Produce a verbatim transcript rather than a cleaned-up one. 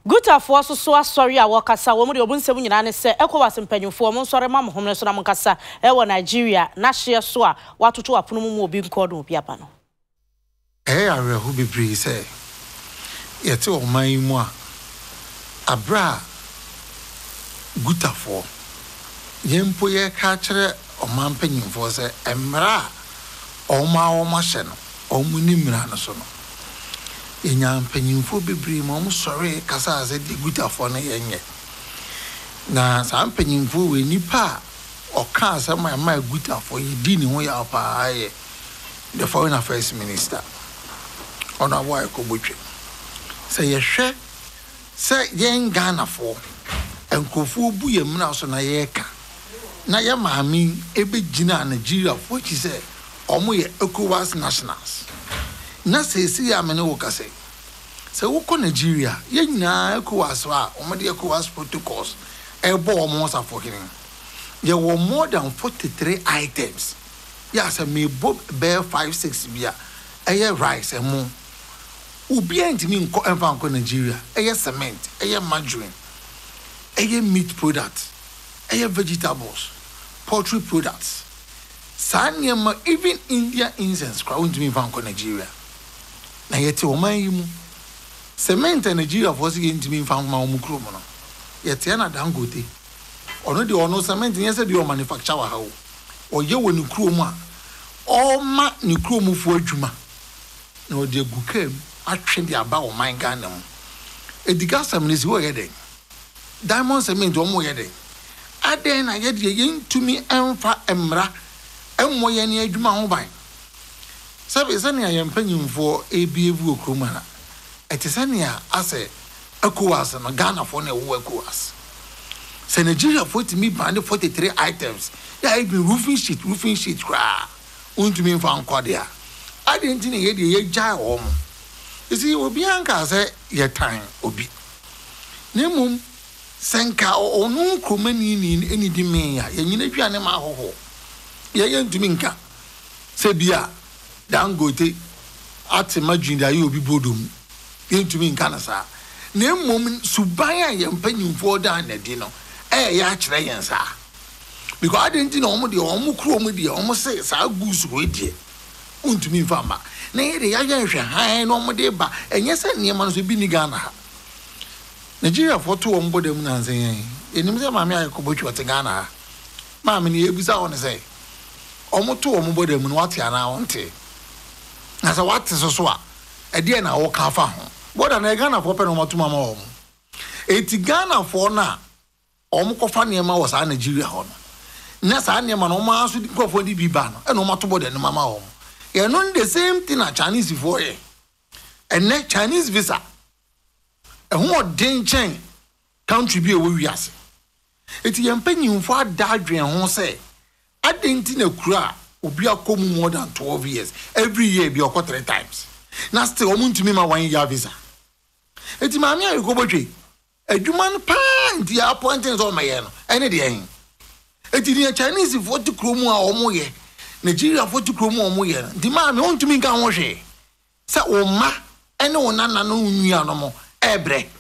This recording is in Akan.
Guta for so so sorry a wakasa wo mu de obunsem nyina ne se ECOWAS mpanyimfo mo nsore ma mo homne so na mo kasa e wo Nigeria na hye so a watoto apono mu obi nko do obi aba no eh areho bebre se yete o man mu a abra guta for yempo ye ka kire o man mpanyimfo se emra o ma o ma hye no o mu ni mra no so no Inya mpanyimfo bebre ma mo sori kasa ase di gutafo na yenye na sa mpanyimfo we nipa o ka ase ma ma gutafo yi di ni ho ya pa aye the foreign affairs minister ona wa ko botwe say ye hwe say yen Ghanafo enkofu bu ye mna so na ye ka na ye maami ebe gina Nigeria fo chi say omo ye ECOWAS nationals na se si ya mene wo kase se wo ko Nigeria ye nyina ECOWAS wa o me de ECOWAS protocols e bo o mo sa for him ye were more than forty-three items ya se me bo be five six bia e ye rice e mo ubi entimi nko enfa nko Nigeria e ye cement e ye margarine e ye meat products e ye vegetables poultry products sanyema even India incense kwa untimi nfa nko Nigeria na yete o man yi mu cement Nigeria for sig intimi nfa ma o mu kro mo no yete na Dangote ono de ono cement yese de o manufacture wa ha o o ye woni kro mu a o ma ni kro mu fu adwuma na o de gukam atwe de aba o man Ghana mu ediga cement si wo ye den diamond cement o mo ye den aden na ye de ye ntumi enfa emra emmo ye ne adwuma ho ban sabe sania yempanyimfo ebievu okromana etesania ase ECOWAS no Ghanafo na wo ECOWAS se Nigeria forty band forty-three items ya even roofing sheet roofing sheet kra untumi mfa nkode a adenti ne ye de ye gya wo mo isi obi anka se ye tan obi nemum senka onu kromani ni eni di men ya ye nyina twa ma hoho ye ye ntumi nka se bia Dangote ati margarine da obi bodom yentumi nka na sa na mmom suban a yempanyimfo da na di no eh ya kire yen sa because adenti na omo de omo kro omo de omo se sa gusu we die untumi mfa ma na ye de ya ya hwe han na omo de ba enye se niema no so bi ni Ghana ha Nigeria foto omo bodam na nsen yen enim se maame ayekobotwa te Ghana ha maame ne ebusa won se omo to omo bodam no wate ana wonte Asa what so so a e de na wo ka fa ho boda na Ghana for pe no matuma ma wo eti Ghana for na omo kofa ne ma wo sa Nigeria ho no na sa ne ma no ma so di kofo di bi ba no e no mato boda ne mama wo ye no the same thing na Chinese for ye and na Chinese visa e ho den chen country bi e wo wiase eti yempanyimfo adadwen ho se adenti na kura obi akomu more than twelve years every year be occur three times na still omuntumi ma one year visa eti maami ayekobotwe adwuma no pa ndi appointments o maye no ene de en eti ni Chinese forty kromu a omo ye Nigeria forty kromu omo ye ndi maami ontumi nka ho hwe se o ma ene o nana no nwia no mo ebre